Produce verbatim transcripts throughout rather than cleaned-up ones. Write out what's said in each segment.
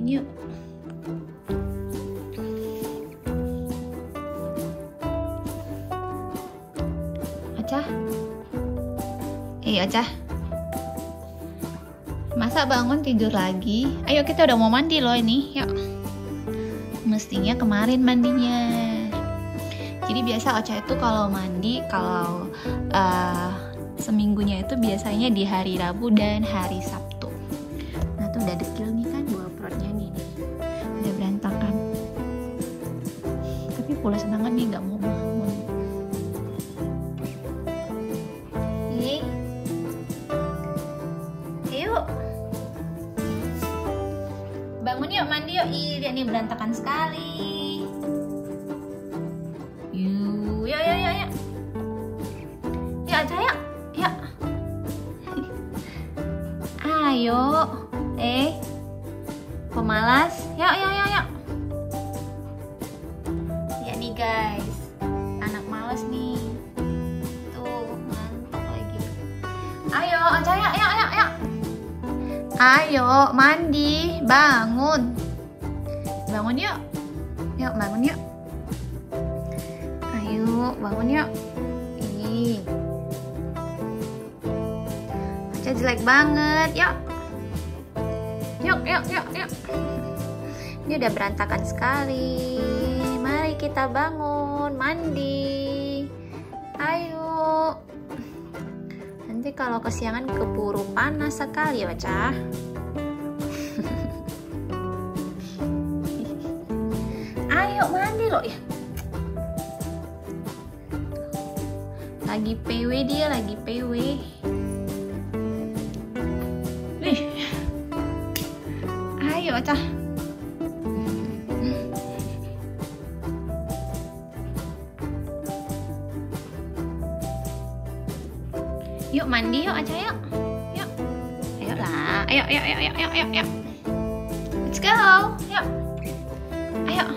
mandiin yuk. Ocha, eh Ocha, masa bangun tidur lagi? Ayo kita udah mau mandi loh ini, yuk. Mestinya kemarin mandinya. Jadi biasa Ocha itu kalau mandi, kalau uh, seminggunya itu biasanya di hari Rabu dan hari Sabtu. Nah tuh udah dekil nih kan, buah perutnya nih, nih. Udah berantakan. Tapi pulas banget nih, nggak mau bangun. Nih, yuk. Bangun yuk, mandi yuk. Ih, dia nih berantakan sekali. Yuk, yuk, yuk, yuk, yuk. Yuk aja, yuk. Yuk. Ayo. Eh. Pemalas. Yuk, yuk, yuk, yuk. Ya nih guys. Anak malas nih. Tuh, ngantuk lagi. Ayo, aja, yuk, yuk, yuk, yuk. Ayo, mandi, bangun. Bangun yuk. Yuk, bangun yuk. Ayo, bangun yuk. Ih. Ocha jelek banget. Yuk. Yuk, yuk, yuk, yuk. Ini udah berantakan sekali. Mari kita bangun, mandi. Ayo. Nanti kalau kesiangan keburu panas sekali, Ocha. Ayo mandi loh ya. Lagi P W dia, lagi P W. Nih. Ayo, Ocha. Yuk mandi yuk, Ocha yuk. Yuk. Ayo lah. Ayo, ayo, ayo, ayo, ayo, ayo, ayo. Let's go. Yuk. Ayo.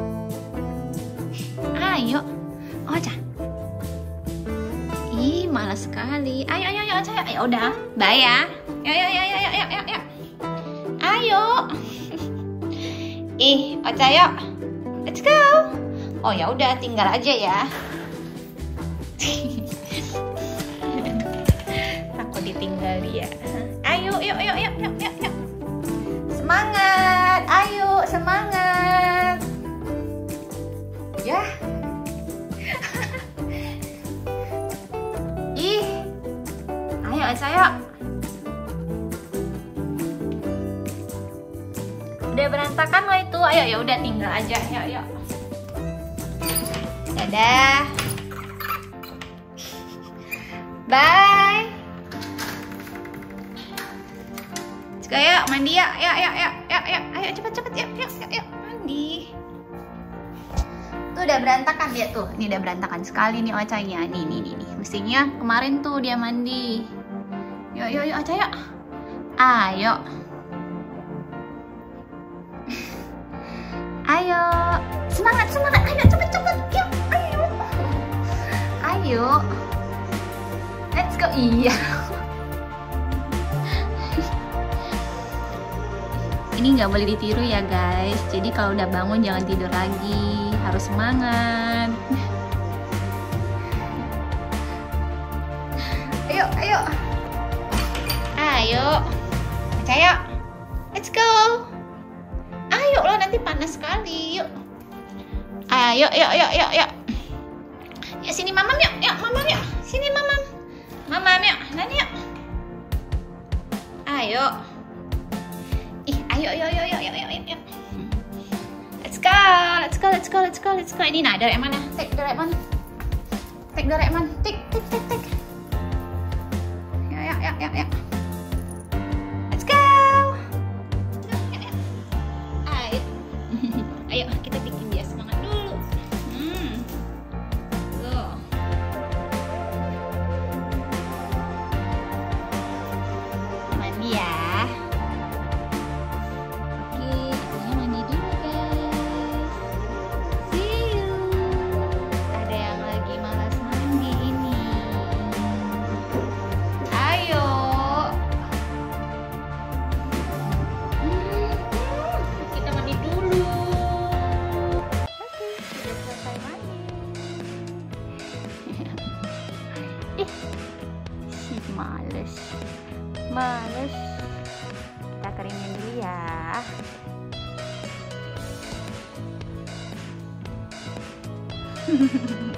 Ayo. Ocha. Ih, malas sekali. Ayo, ayo, ayo, Ocha. Ayo, udah. Bye ya. Ayo, ayo, ayo, ayo, ayo, ayo, ayo. Ayo. Ih, Ocha yuk. Let's go. Oh ya udah, tinggal aja ya. Takut ditinggal dia. Ayo, yuk, yuk, yuk, yuk, yuk, yuk. Semangat. Ayo, semangat. Ya. Ih. Ayo, Ocha yuk. Udah berantakan lo itu. Ayo ya udah tinggal aja. Yuk, yuk. Dadah. Bye. Let's go yuk, mandi ya. Yuk, yuk, yuk, yuk, yuk. Ayo cepet, cepet, yuk, yuk, yuk, yuk, mandi. Tuh udah berantakan dia tuh. Ini udah berantakan sekali nih Ochanya. Nih, nih, nih, nih. Mestinya kemarin tuh dia mandi. Yuk, yuk, yuk, Ocha yuk. Ayo. Ayo, semangat, semangat, ayo cepet, cepet, yuk, ayo, ayo, let's go, iya. Ini nggak boleh ditiru ya guys. Jadi kalau udah bangun jangan tidur lagi, harus semangat. Ayo, ayo, ayo, percaya, let's go. Ayo lo nanti panas sekali, yuk. Ayo, yuk, yuk, yuk, yuk. Ya sini mamam yuk, yuk, mamam yuk. Sini mamam. Mamam yuk, nani yuk. Ayo. Ih, ayo, ayo, ayo, ayo, ayo, ayo, yuk. Let's go, let's go, let's go, let's go, let's go. Ini nah, Doraemon ya. Take Doraemon. Take Doraemon. Take, take, take, take. Yuk, yuk, yuk, yuk, yuk. Let's go. Ayo kita bikin dia semangat dulu. Hmm. Tuh. Mandi ya. Oke, saya mandi dulu guys. See you. Ada yang lagi malas mandi ini. Ayo. Males, males. Kita keringin dulu ya.